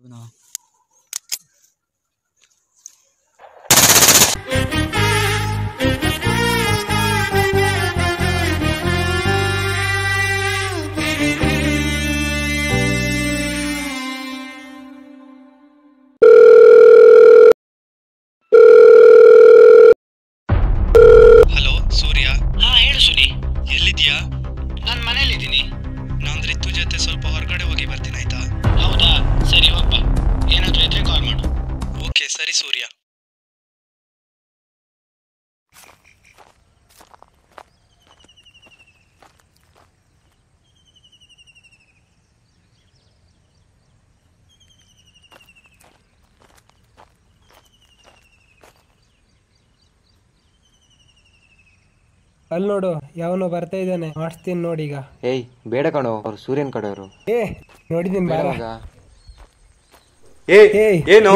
Hello ಸೂರ್ಯ. ಹೇಳು ಸುನಿ. ಎಲ್ಲಿದ್ಯಾ? ನಾನು ಮನೇಲಿದ್ದೀನಿ. ನಾನು ರಿತು ಜೊತೆ ಸ್ವಲ್ಪ ಹೊರಗಡೆ ಹೋಗಿ ಬರ್ತೀನಿ, ಆಯ್ತಾ? ಹೌದಾ, ಸರಿ ಹೋಗ್ಬಾ. ಏನಾದರೂ ಇದ್ರೆ ಕಾಲ್ ಮಾಡು. ಓಕೆ ಸರಿ ಸೂರ್ಯ. ಅಲ್ಲಿ ನೋಡು, ಯಾವನೋ ಬರ್ತಾ ಇದ್ದಾನೆ, ಮಾಡಿಸ್ತೀನಿ ನೋಡಿ ಈಗ. ಏಯ್ ಬೇಡ ಕಣೋ, ಅವ್ರು ಸೂರ್ಯನ್ ಕಡೆಯವರು. ನೋಡಿದ್ದೀನಿ ಬಾರ. ಏನು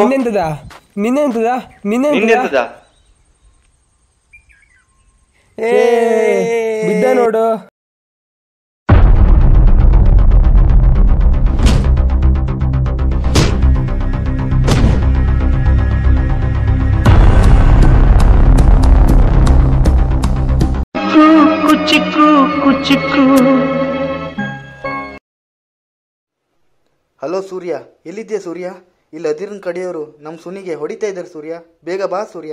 ನಿನ್ನೆಂತದ ಬಿದ್ದ ನೋಡು. ಹಲೋ ಸೂರ್ಯ, ಎಲ್ಲಿದ್ಯಾ ಸೂರ್ಯ? ಇಲ್ಲಿ ಅದಿರನ್ ಕಡೆಯವರು ನಮ್ಮ ಸುನಿಗೆ ಹೊಡಿತಾ ಇದ್ದಾರೆ ಸೂರ್ಯ, ಬೇಗ ಬಾ ಸೂರ್ಯ.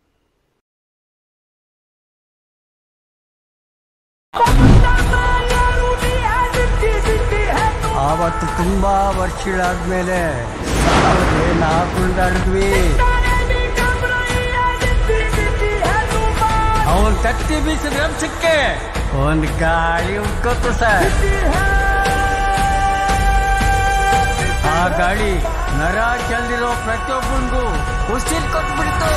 ಆವತ್ತು ತುಂಬಾ ವರ್ಷಗಳಾದ್ಮೇಲೆ ನಾವು ಕುಣಿದಾಡಿದ್ವಿ. ಅವನ್ ಕತ್ತಿ ಬೀಸಿದ ವಂಶಕ್ಕೆ ಒಂದು ಗಾಳಿ ಉಟ್ಕೋತು ಸರ್. ಆ ಗಾಳಿ ನರ ಚೆಲ್ದಿರೋ ಪ್ರತಿಯೊಬ್ಬನಿಗೂ ಉಸಿರು ಕೊಟ್ಬಿಡ್ತು.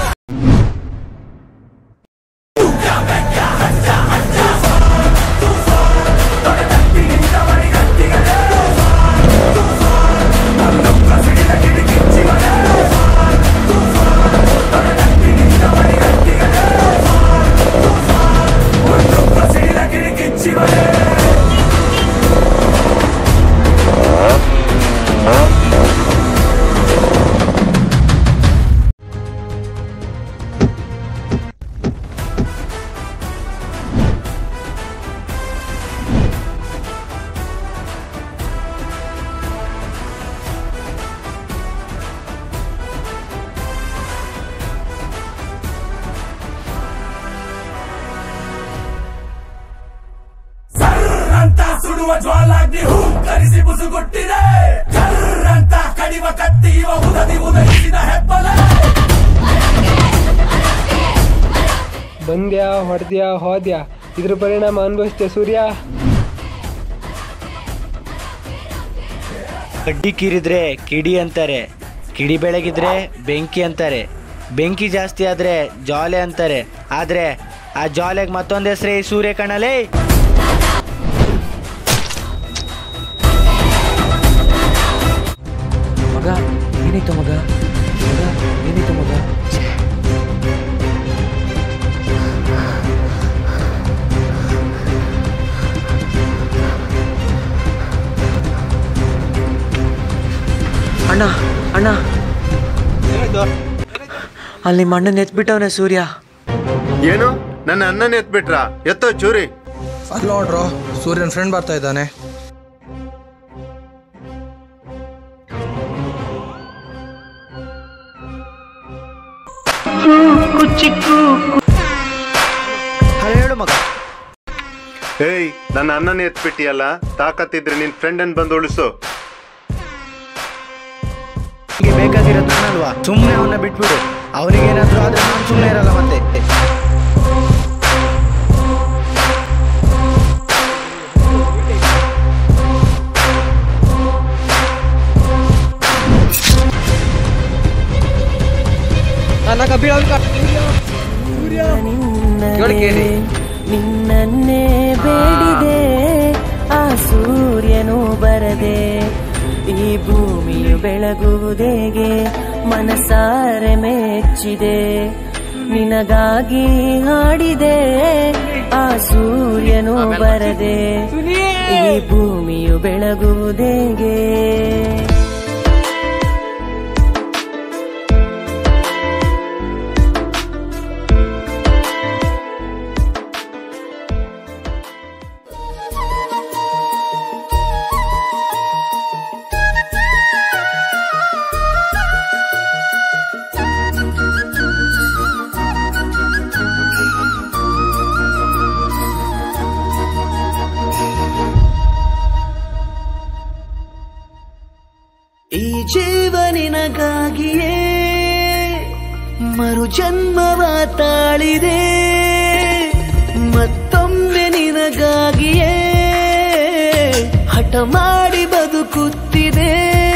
ಸುಡುವ ಜ್ವಾಲಾಗ್ನಿ ಹೂಂಕರಿಸಿ ಬುಸುಗುಟ್ಟಿದೆ. ಕರ್ರಂತ ಕಡಿವ ಕತ್ತಿ ಇವ ಉದದಿ ಉದಯಿಸಿದ ಹೆಬ್ಬಲ. ಬಂದ್ಯಾ, ಹೊಡೆದ್ಯಾ, ಹೋದ್ಯಾ, ಇದ್ರ ಪರಿಣಾಮ ಅನುಭವಿಸ್ತೀಯ ಸೂರ್ಯ. ಕಡ್ಡಿ ಕೀರಿದ್ರೆ ಕಿಡಿ ಅಂತಾರೆ, ಕಿಡಿ ಬೆಳಗಿದ್ರೆ ಬೆಂಕಿ ಅಂತಾರೆ, ಬೆಂಕಿ ಜಾಸ್ತಿ ಆದ್ರೆ ಜ್ವಾಲೆ ಅಂತಾರೆ. ಆದ್ರೆ ಆ ಜ್ವಾಲೆಗೆ ಮತ್ತೊಂದು ಹೆಸರೇ ಸೂರ್ಯ ಕಣಲೇ. ಮಗ ಏನಾಯ್ತು ಮಗ? ಏನಾಯ್ತು ಮಗ? ಅಣ್ಣ ಅಣ್ಣ, ಅಲ್ಲಿ ಮಣ್ಣನ್ನು ಎತ್ಬಿಟ್ಟವನೆ ಸೂರ್ಯ. ಏನು, ನನ್ನ ಅಣ್ಣನ ಎತ್ಬಿಟ್ರ? ಎತ್ತೋ ಚೂರಿ. ಅಲ್ಲಿ ನೋಡ್ರೋ, ಸೂರ್ಯನ ಫ್ರೆಂಡ್ ಬರ್ತಾ ಇದ್ದಾನೆ. ಹೇಳು ಮಗ. ಏಯ್, ನನ್ನ ಅಣ್ಣನ ಎತ್ಬಿಟ್ಟಿಯಲ್ಲ, ತಾಕತ್ತಿದ್ರೆ ನಿನ್ ಫ್ರೆಂಡ್ ಅನ್ ಬಂದು ಉಳಿಸು. ಬೇಕಾಗಿರೋದು ನಾನಲ್ವಾ? ಸುಮ್ಮನೆ ಅವನ್ನ ಬಿಟ್ಬಿಡು. ಅವನಿಗೇನಾದ್ರೂ ಆದ್ರೆ ನಾನು ಸುಮ್ಮನೆ ಇರಲ್ಲ ಮತ್ತೆ. ನಿನ್ನನ್ನೇ ಬೇಡಿದೆ, ಆ ಸೂರ್ಯನು ಬರದೆ ಈ ಭೂಮಿಯು ಬೆಳಗುವುದೇಗೆ ಮನಸಾರೆ ಮೆಚ್ಚಿದೆ. ನಿನಗಾಗಿ ಹಾಡಿದೆ, ಆ ಸೂರ್ಯನು ಬರದೆ ಈ ಭೂಮಿಯು ಬೆಳಗುವುದೇಗೆ. ಜೀವನಿನಗಾಗಿಯೇ ಮರು ಜನ್ಮವ ತಾಳಿದೆ ಮತ್ತೊಮ್ಮೆ ನಿನಗಾಗಿಯೇ ಹಠ ಮಾಡಿ ಬದುಕುತ್ತಿದೆ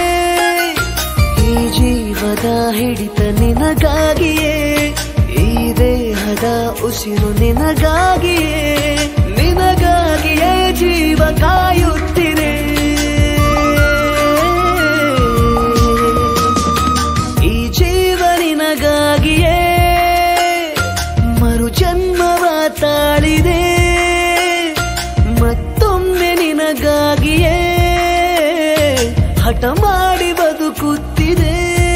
ಈ ಜೀವದ ಹಿಡಿತ ನಿನಗಾಗಿಯೇ ಈ ದೇಹದ ಉಸಿರು ನಿನಗಾಗಿಯೇ ನಿನಗಾಗಿಯೇ ಜೀವ ಕಾಯುತ್ತಿದೆ ಈ ಜೀವ ನಿನಗಾಗಿಯೇ ಮರು ಜನ್ಮವ ತಾಳಿದೆ ಮತ್ತೊಮ್ಮೆ ನಿನಗಾಗಿಯೇ ಹಠ ಮಾಡಿ ಬದುಕುತ್ತಿದೆ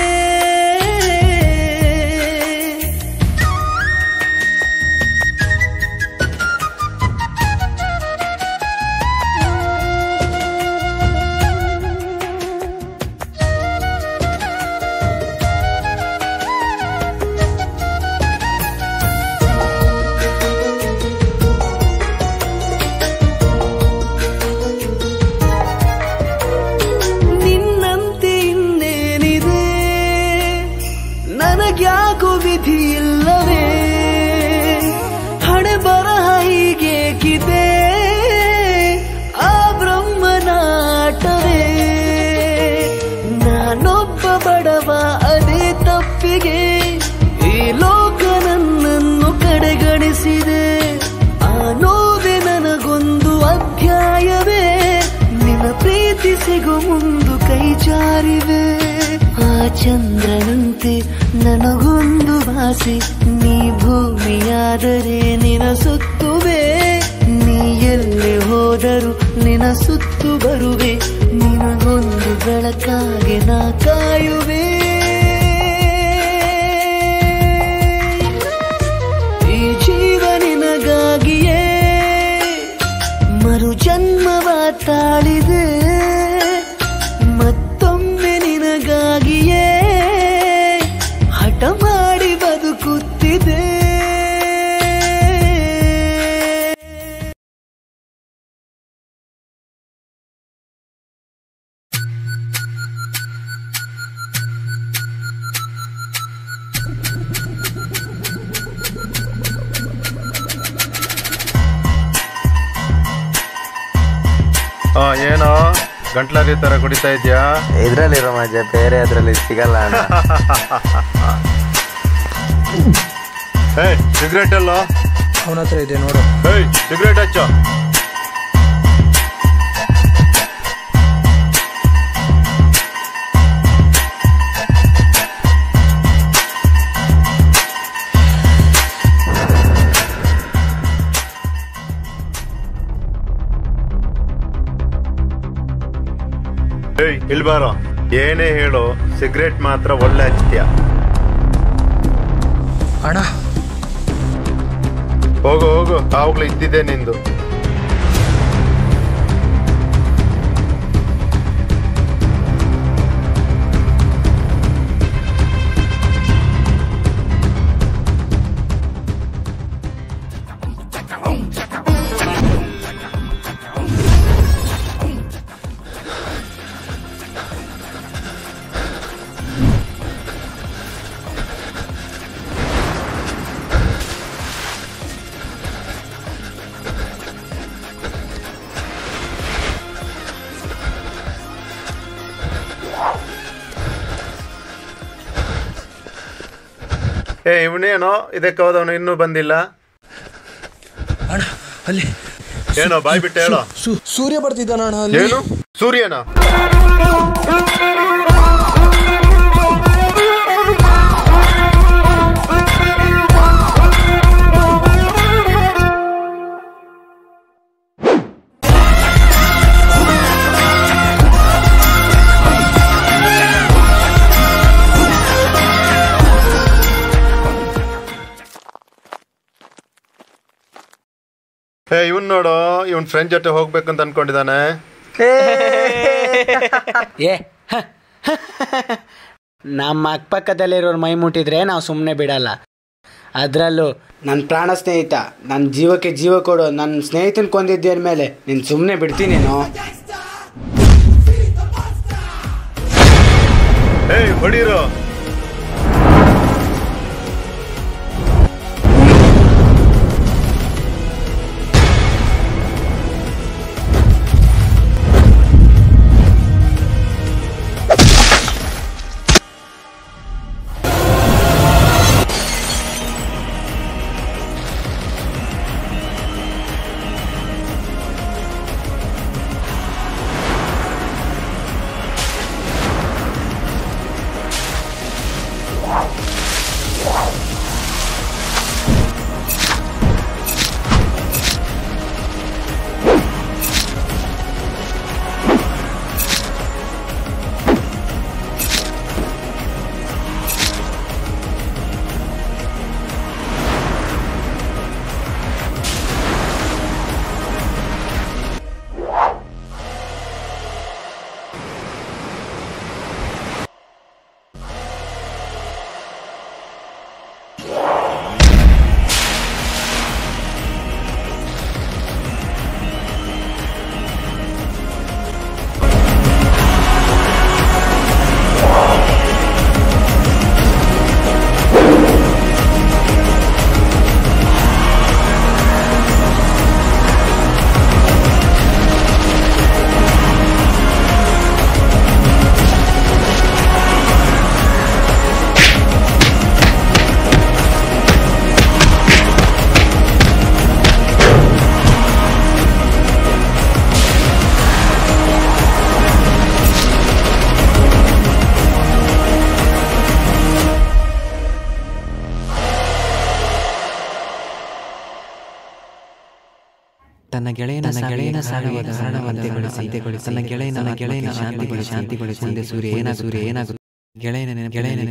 ನನಗ್ಯಾಕೋ ವಿಧಿ ಇಲ್ಲವೇ ಹಣೆ ಬರಹ ಹೀಗೇಕಿದೆ ಆ ಬ್ರಹ್ಮನಾಟವೇ ನಾನೊಬ್ಬ ಬಡವ ಅದೇ ತಪ್ಪಿಗೆ ಈ ಲೋಕ ನನ್ನನ್ನು ಕಡೆಗಣಿಸಿದೆ ಆ ನೋವೆ ನನಗೊಂದು ಅಧ್ಯಾಯವೇ ನಿನ್ನ ಪ್ರೀತಿ ಸಿಗೋ ಮುಂದು ಕೈ ಜಾರಿವೆ ಆ ಚಂದ್ರನಂತೆ ನನಗೊಂದು ಭಾಸೆ ನೀ ಭೂಮಿಯಾದರೆ ನಿನ ಸುತ್ತುವೆ ನೀ ಎಲ್ಲಿ ಹೋದರೂ ನಿನ ಸುತ್ತು ಬರುವೆ ನಿನಗೊಂದು ಬೆಳಕಾಗೆ ನಾ ಕಾಯುವೆ ಈ ಜೀವ ನಿನಗಾಗಿಯೇ ಮರು ಜನ್ಮವ ತಾಳಿದೆ ಮತ್ತೊಮ್ಮೆ ನಿನಗಾಗಿಯೇ ಹಠ ಮಾಡಿ ಬದುಕುತ್ತಿದೆ ಏನೋ ಗಂಟ್ಲಾರಿ ತರ ಕುಡಿತಾ ಇದ್ಯಾ? ಇದ್ರಲ್ಲಿರೋ ಮಜಾ ಬೇರೆ ಅದ್ರಲ್ಲಿ ಸಿಗಲ್ಲ ಅಣ್ಣ. ಸಿಗರೇಟ್ ಅಲ್ಲ ಅವನ ಹತ್ರ ಇದೆ ನೋಡು. ಸಿಗರೇಟ್ ಹಚ್ಚ. ಇಲ್ಬಾರೋ ಏನೇ ಹೇಳು ಸಿಗರೇಟ್ ಮಾತ್ರ ಒಳ್ಳೆ ಹಚ್ತೀಯ. ಅಣ್ಣ ಹೋಗು ಹೋಗು, ಆವಾಗ್ಲೂ ಇದ್ದಿದ್ದೆ ನಿಂದು. ಇವನೇನೋ ಇದಕ್ಕೆ ಹೋದವನು ಇನ್ನೂ ಬಂದಿಲ್ಲ. ಅಲ್ಲಿ ಏನೋ ಬಾಯ್ ಬಿಟ್ಟು ಹೇಳೋ. ಸೂರ್ಯ ಬರ್ತಿದ್ದಾನ. ಏನು ಸೂರ್ಯನ? ಇವನ್ ನೋಡು, ಇವನ್ ಫ್ರೆಂಡ್ ಜೊತೆ ಹೋಗ್ಬೇಕಂತ ಅನ್ಕೊಂಡಿದ್ದಾನೆ. ನಮ್ಮ ಅಕ್ಕಪಕ್ಕದಲ್ಲಿರೋರು ಮೈ ಮುಟ್ಟಿದ್ರೆ ನಾವು ಸುಮ್ಮನೆ ಬಿಡಲ್ಲ. ಅದರಲ್ಲೂ ನನ್ನ ಪ್ರಾಣ ಸ್ನೇಹಿತ, ನನ್ನ ಜೀವಕ್ಕೆ ಜೀವ ಕೊಡು ನನ್ನ ಸ್ನೇಹಿತನ ಕೊಂದಿದ್ದೆ ಮೇಲೆ ನೀನು ಸುಮ್ಮನೆ ಬಿಡ್ತೀನೇನೋ? ಹೊಡಿರೋ. ತನ್ನ ಗೆಳೆಯನ ಸಾವಿಗೆ ಕಾರಣವಂತೆ ತನ್ನ ಗೆಳೆಯನ ಶಾಂತಿಗೊಳಿಸಿ ಮುಂದೆ ಸೂರ್ಯ ಏನಾಗುತ್ತೆ ಗೆಳೆಯನ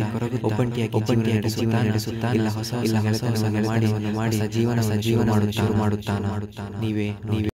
ಒಬ್ಬಂಟಿಯಾಗಿ ಜೀವನ ನಡೆಸುತ್ತಾ ಇಲ್ಲ ಹೊಸ ಮಾಡಿ ಜೀವನ ಶುರು ಮಾಡುತ್ತಾನ. ನೀವೇ